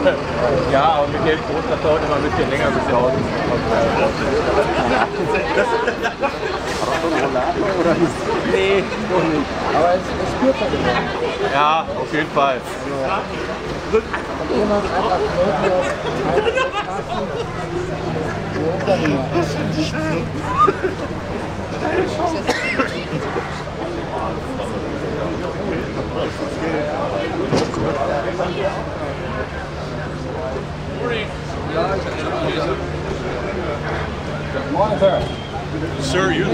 Ja, aber mit dem Brot, das dauert immer ein bisschen länger, bis der aus ist. Oder nicht? Nee, noch nicht. Aber es spürt man immer. Ja, auf jeden Fall. Morning, sir. Sir, you.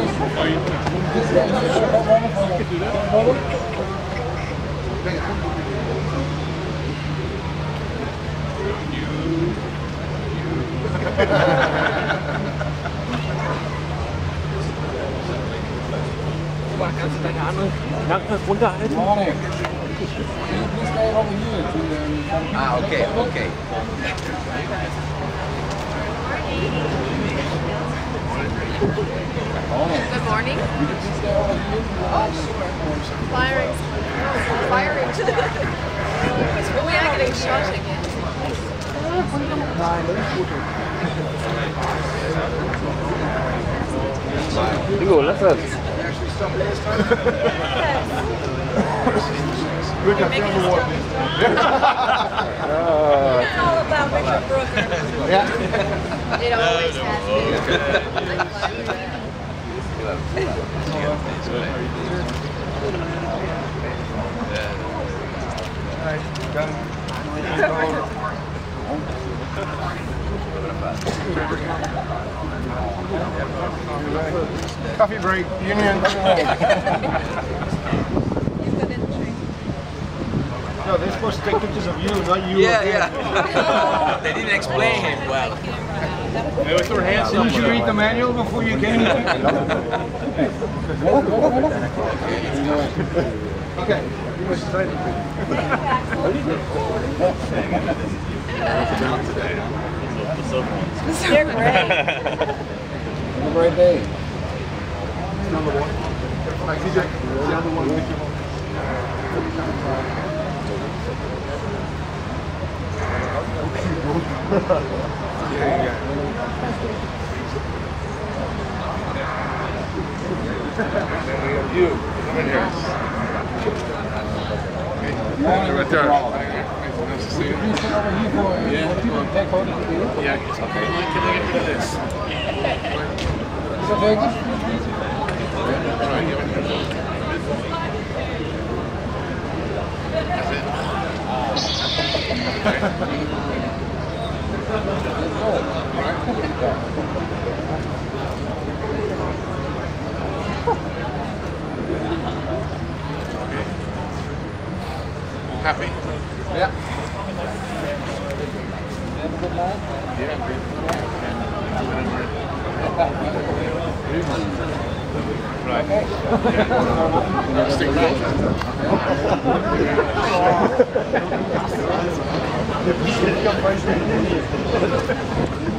Kannst du deine andere Nacken runterhalten? Morning. Ah, okay, okay. Good morning. Oh, sure. Firing. Firing. We are getting shot again. Ingo, lass das. Good job, you're on the wall. It's all about Richard Brooker. Yeah. It always has been. Coffee break, union. No, they're supposed to take pictures of you, not you. Yeah. They didn't explain him well. Did you read the manual before you came? Okay. They're great. Have a great day. Number one. Thanks, CJ. Number one. You, come in here. Right there. Nice to see you. Yeah, it's okay. Can I get this? Is that Vegas? Happy? Yeah. Yeah, good. Right. Stick with it.